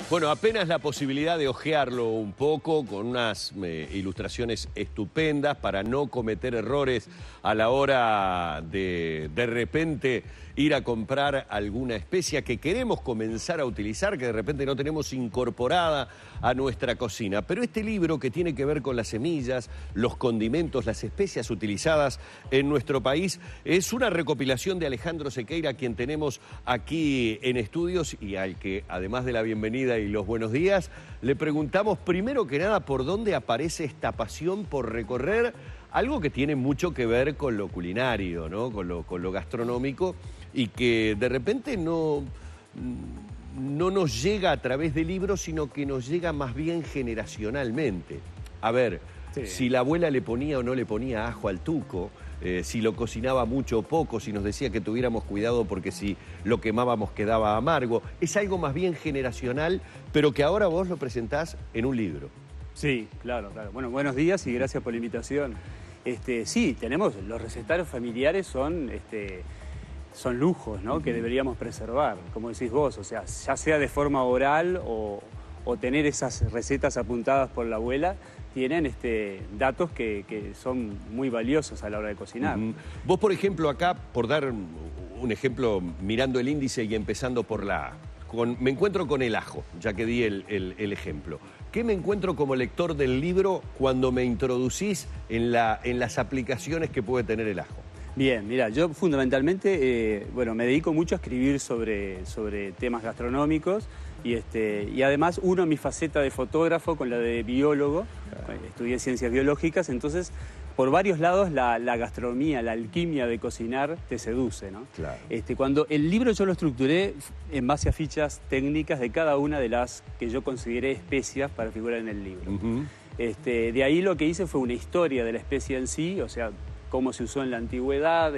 Bueno, apenas la posibilidad de hojearlo un poco con unas ilustraciones estupendas para no cometer errores a la hora de repente ir a comprar alguna especia que queremos comenzar a utilizar, que de repente no tenemos incorporada a nuestra cocina. Pero este libro que tiene que ver con las semillas, los condimentos, las especias utilizadas en nuestro país, es una recopilación de Alejandro Sequeira, quien tenemos aquí en estudios y al que, además de la bienvenida y los buenos días, le preguntamos primero que nada por dónde aparece esta pasión por recorrer algo que tiene mucho que ver con lo culinario, ¿no? Con lo gastronómico, y que de repente no nos llega a través de libros, sino que nos llega más bien generacionalmente. A ver, sí, si la abuela le ponía o no le ponía ajo al tuco, si lo cocinaba mucho o poco, si nos decía que tuviéramos cuidado porque si lo quemábamos quedaba amargo. Es algo más bien generacional, pero que ahora vos lo presentás en un libro. Sí, claro. Bueno, buenos días y gracias por la invitación. Sí, tenemos, los recetarios familiares son lujos, ¿no? Que deberíamos preservar, como decís vos, o sea, ya sea de forma oral o tener esas recetas apuntadas por la abuela, tienen datos que son muy valiosos a la hora de cocinar. Vos, por ejemplo, acá, por dar un ejemplo, mirando el índice y empezando por la A, me encuentro con el ajo, ya que di el ejemplo. ¿Qué me encuentro como lector del libro cuando me introducís en las aplicaciones que puede tener el ajo? Bien, mira, yo fundamentalmente, me dedico mucho a escribir sobre temas gastronómicos y además uno mi faceta de fotógrafo con la de biólogo, estudié ciencias biológicas, entonces por varios lados la gastronomía, la alquimia de cocinar te seduce, ¿no? Claro. Cuando el libro yo lo estructuré en base a fichas técnicas de cada una de las que yo consideré especias para figurar en el libro. De ahí lo que hice fue una historia de la especia en sí, o sea, cómo se usó en la antigüedad,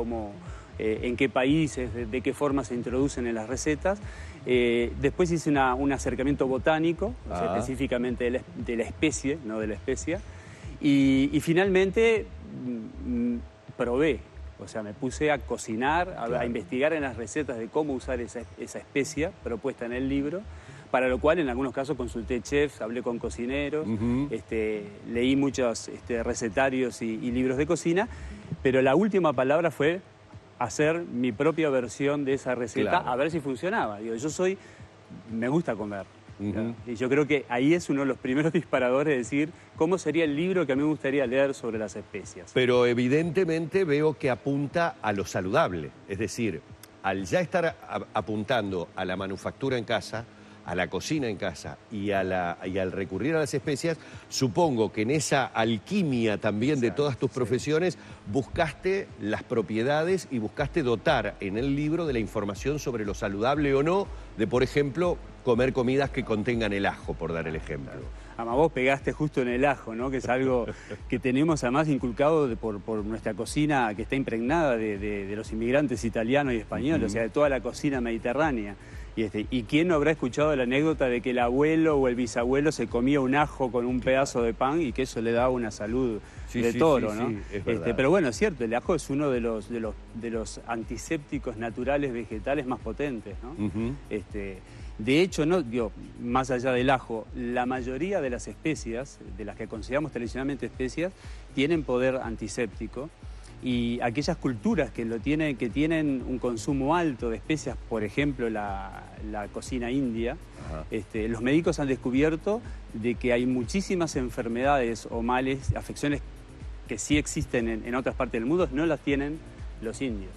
en qué países, de qué forma se introducen en las recetas. Después hice un acercamiento botánico, o sea, específicamente de la especie, no de la especia. Y finalmente probé, o sea, me puse a cocinar, a investigar en las recetas de cómo usar esa especia propuesta en el libro, para lo cual en algunos casos consulté chefs, hablé con cocineros, leí muchos recetarios y libros de cocina, pero la última palabra fue hacer mi propia versión de esa receta, a ver si funcionaba. Digo, me gusta comer. Y yo creo que ahí es uno de los primeros disparadores de decir cómo sería el libro que a mí me gustaría leer sobre las especias. Pero evidentemente veo que apunta a lo saludable, es decir, al ya estar apuntando a la manufactura en casa, a la cocina en casa y al recurrir a las especias, supongo que en esa alquimia también de todas tus profesiones buscaste las propiedades y buscaste dotar en el libro de la información sobre lo saludable o no de, por ejemplo, comer comidas que contengan el ajo, por dar el ejemplo. Además, vos pegaste justo en el ajo, ¿no? Que es algo que tenemos además inculcado por nuestra cocina, que está impregnada de los inmigrantes italianos y españoles, o sea, de toda la cocina mediterránea. ¿Y quién no habrá escuchado la anécdota de que el abuelo o el bisabuelo se comía un ajo con un pedazo de pan y que eso le daba una salud de toro, ¿no? Es verdad. Pero bueno, es cierto, el ajo es uno de los antisépticos naturales vegetales más potentes, ¿no? De hecho, más allá del ajo, la mayoría de las especias, de las que consideramos tradicionalmente especias, tienen poder antiséptico. Y aquellas culturas que tienen un consumo alto de especias, por ejemplo la cocina india, los médicos han descubierto de que hay muchísimas enfermedades o males, afecciones que sí existen en otras partes del mundo, no las tienen los indios.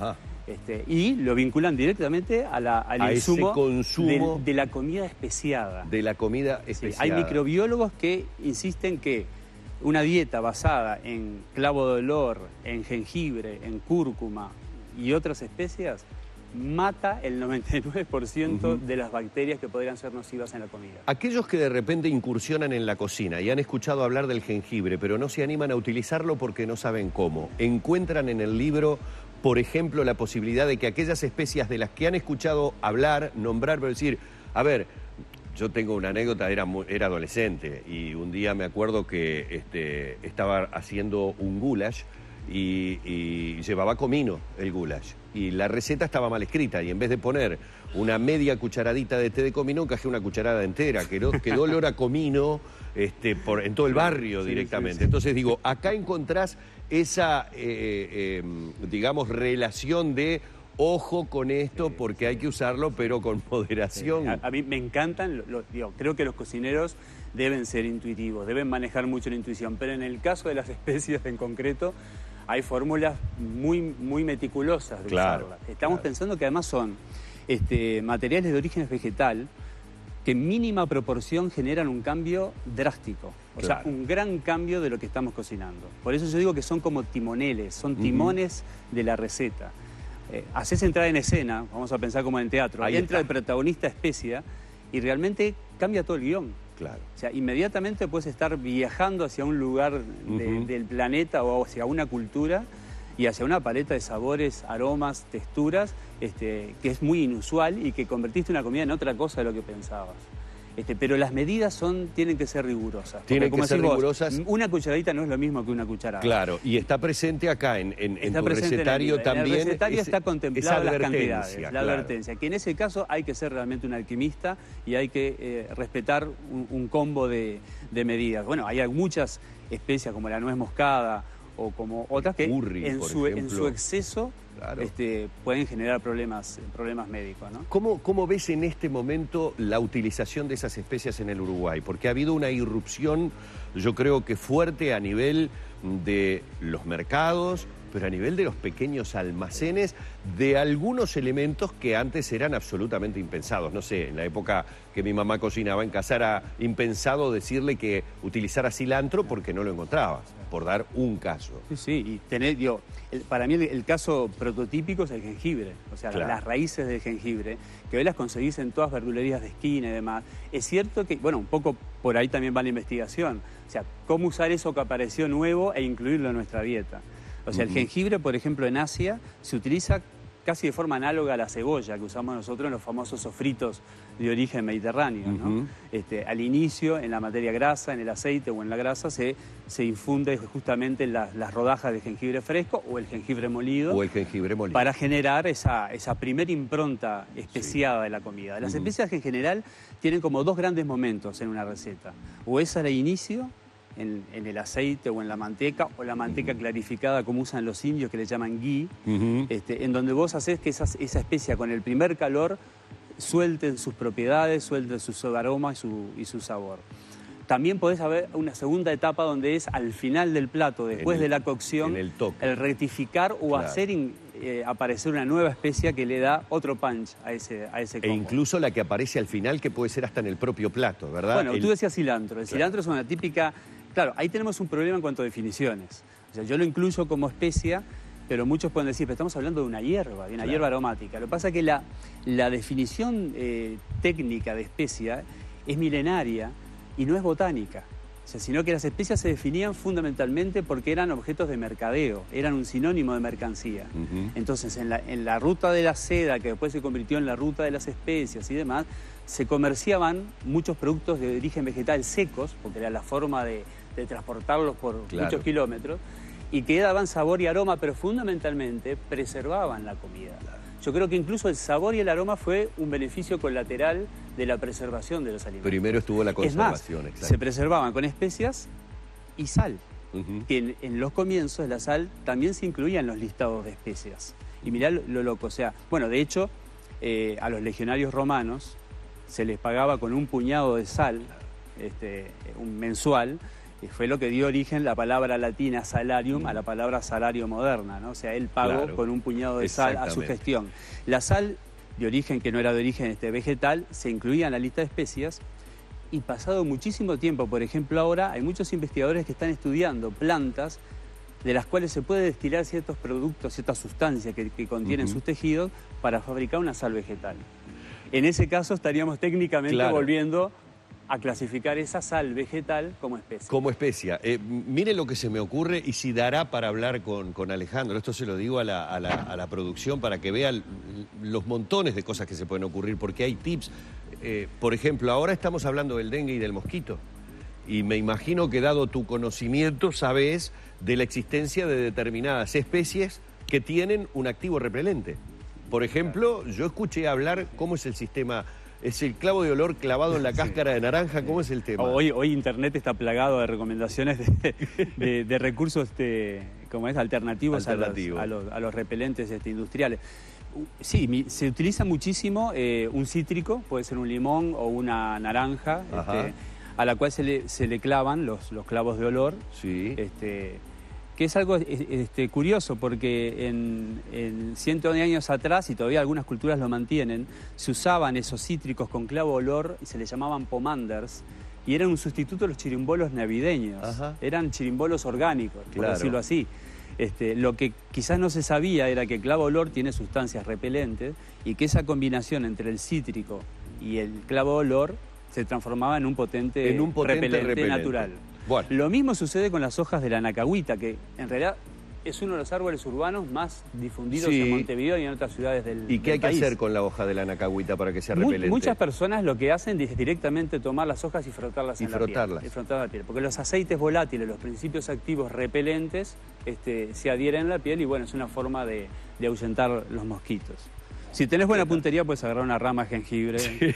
Y lo vinculan directamente al insumo consumo de la comida especiada. De la comida especiada. Hay microbiólogos que insisten que una dieta basada en clavo de olor, en jengibre, en cúrcuma y otras especias mata el 99% de las bacterias que podrían ser nocivas en la comida. Aquellos que de repente incursionan en la cocina y han escuchado hablar del jengibre, pero no se animan a utilizarlo porque no saben cómo, encuentran en el libro, por ejemplo, la posibilidad de que aquellas especias de las que han escuchado hablar, nombrar, pero decir, a ver, yo tengo una anécdota, era adolescente y un día me acuerdo que estaba haciendo un goulash y llevaba comino el goulash. Y la receta estaba mal escrita y en vez de poner una media cucharadita de té de comino, encajé una cucharada entera. Quedó olor a comino en todo el barrio directamente. Entonces digo, acá encontrás esa, digamos, relación de ojo con esto porque hay que usarlo, pero con moderación. A mí me encantan, creo que los cocineros deben ser intuitivos, deben manejar mucho la intuición, pero en el caso de las especias en concreto, hay fórmulas muy meticulosas de usarlas. Estamos pensando que además son materiales de origen vegetal que en mínima proporción generan un cambio drástico. O sea, un gran cambio de lo que estamos cocinando. Por eso yo digo que son como timoneles, son timones de la receta. Haces entrar en escena, vamos a pensar como en teatro, ahí entra el protagonista especia y realmente cambia todo el guión. Claro. O sea, inmediatamente puedes estar viajando hacia un lugar del planeta o hacia una cultura y hacia una paleta de sabores, aromas, texturas, que es muy inusual y que convertiste una comida en otra cosa de lo que pensabas. Pero las medidas tienen que ser rigurosas. Tienen que ser rigurosas. Una cucharadita no es lo mismo que una cucharada. Claro, y está presente acá en tu recetario también. En el recetario está contemplada las cantidades, la claro. advertencia. Que en ese caso hay que ser realmente un alquimista y hay que respetar un combo de medidas. Bueno, hay muchas especias como la nuez moscada o como otras que curry, en su exceso pueden generar problemas médicos, ¿no? ¿Cómo ves en este momento la utilización de esas especias en el Uruguay? Porque ha habido una irrupción, yo creo que fuerte a nivel de los mercados, pero a nivel de los pequeños almacenes, de algunos elementos que antes eran absolutamente impensados. No sé, en la época que mi mamá cocinaba en casa era impensado decirle que utilizara cilantro porque no lo encontrabas, por dar un caso. Sí, y para mí el caso prototípico es el jengibre, o sea, las raíces del jengibre, que hoy las conseguís en todas verdulerías de esquina y demás. Es cierto que, bueno, un poco por ahí también va la investigación, o sea, cómo usar eso que apareció nuevo e incluirlo en nuestra dieta. O sea, el jengibre, por ejemplo, en Asia se utiliza casi de forma análoga a la cebolla que usamos nosotros en los famosos sofritos de origen mediterráneo, ¿no? Al inicio, en la materia grasa, en el aceite o en la grasa, se infunde justamente las rodajas de jengibre fresco o el jengibre molido. Para generar esa primera impronta especiada de la comida. Las especias en general tienen como dos grandes momentos en una receta. O es al inicio, en el aceite o en la manteca, o la manteca clarificada como usan los indios que le llaman ghee, en donde vos hacés que esa especia con el primer calor suelten sus propiedades, suelten sus aromas y su sabor. También podés haber una segunda etapa donde es al final del plato, después de la cocción, el rectificar o hacer aparecer una nueva especia que le da otro punch a ese combo. E incluso la que aparece al final, que puede ser hasta en el propio plato, ¿verdad? Bueno, tú decías cilantro. El cilantro es una típica... Claro, ahí tenemos un problema en cuanto a definiciones. O sea, yo lo incluyo como especia, pero muchos pueden decir, pero estamos hablando de una hierba aromática. Lo que pasa es que la definición técnica de especia es milenaria y no es botánica. O sea, sino que las especias se definían fundamentalmente porque eran objetos de mercadeo, eran un sinónimo de mercancía. Entonces, en la ruta de la seda, que después se convirtió en la ruta de las especias y demás, se comerciaban muchos productos de origen vegetal secos, porque era la forma de transportarlos por muchos kilómetros, y que daban sabor y aroma, pero fundamentalmente preservaban la comida. Yo creo que incluso el sabor y el aroma fue un beneficio colateral de la preservación de los alimentos. Primero estuvo la conservación. Es más, se preservaban con especias y sal, que en los comienzos la sal también se incluía en los listados de especias. Y mirá lo loco, o sea, bueno, de hecho, a los legionarios romanos se les pagaba con un puñado de sal, un mensual, fue lo que dio origen la palabra latina salarium a la palabra salario moderna, ¿no? O sea, él pagó con un puñado de sal a su gestión. La sal de origen, que no era de origen vegetal, se incluía en la lista de especias y pasado muchísimo tiempo, por ejemplo ahora, hay muchos investigadores que están estudiando plantas de las cuales se puede destilar ciertos productos, ciertas sustancias que contienen sus tejidos para fabricar una sal vegetal. En ese caso estaríamos técnicamente volviendo a clasificar esa sal vegetal como especia. Como especia. Mire lo que se me ocurre y si dará para hablar con Alejandro. Esto se lo digo a la producción para que vean los montones de cosas que se pueden ocurrir, porque hay tips. Por ejemplo, ahora estamos hablando del dengue y del mosquito. y me imagino que dado tu conocimiento sabés de la existencia de determinadas especies que tienen un activo repelente. Por ejemplo, yo escuché hablar cómo es el sistema, es el clavo de olor clavado en la cáscara de naranja, ¿cómo es el tema? Hoy Internet está plagado de recomendaciones de recursos como es, alternativos a los repelentes industriales. Sí, se utiliza muchísimo un cítrico, puede ser un limón o una naranja, a la cual se le clavan los clavos de olor. Sí. Que es algo curioso porque en cientos de años atrás, y todavía algunas culturas lo mantienen, se usaban esos cítricos con clavo de olor y se les llamaban pomanders, y eran un sustituto de los chirimbolos navideños. Eran chirimbolos orgánicos, por decirlo así. Lo que quizás no se sabía era que el clavo de olor tiene sustancias repelentes y que esa combinación entre el cítrico y el clavo de olor se transformaba en un potente, repelente natural. Bueno. Lo mismo sucede con las hojas de la anacahuita, que en realidad es uno de los árboles urbanos más difundidos en Montevideo y en otras ciudades del país. ¿Y qué hay que hacer con la hoja de la anacahuita para que sea repelente? Muchas personas lo que hacen es directamente tomar las hojas y frotarlas en la piel. Y frotarlas la piel. Porque los aceites volátiles, los principios activos repelentes, se adhieren a la piel y bueno, es una forma de ahuyentar los mosquitos. Si tenés buena puntería, puedes agarrar una rama de jengibre. Sí.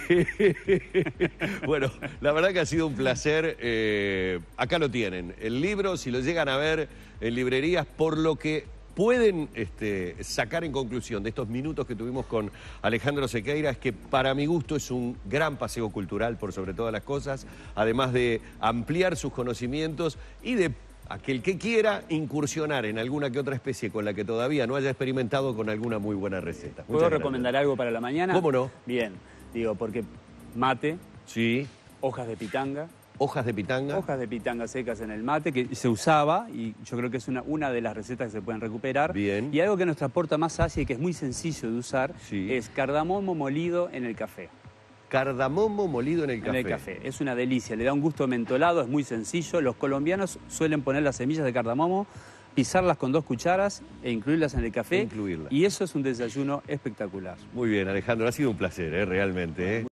Bueno, la verdad que ha sido un placer. Acá lo tienen. El libro, si lo llegan a ver en librerías, por lo que pueden sacar en conclusión de estos minutos que tuvimos con Alejandro Sequeira, es que para mi gusto es un gran paseo cultural por sobre todas las cosas, además de ampliar sus conocimientos y de aquel que quiera incursionar en alguna que otra especie con la que todavía no haya experimentado con alguna muy buena receta. ¿Puedo recomendar algo para la mañana? ¿Cómo no? Bien, digo, porque mate, hojas de pitanga. ¿Hojas de pitanga? Hojas de pitanga secas en el mate, que se usaba, y yo creo que es una de las recetas que se pueden recuperar. Bien. Y algo que nos aporta más Asia y que es muy sencillo de usar, es cardamomo molido en el café. Cardamomo molido en el café. En el café. Es una delicia, le da un gusto mentolado, es muy sencillo. Los colombianos suelen poner las semillas de cardamomo, pisarlas con 2 cucharas e incluirlas en el café. Y eso es un desayuno espectacular. Muy bien, Alejandro, ha sido un placer, realmente.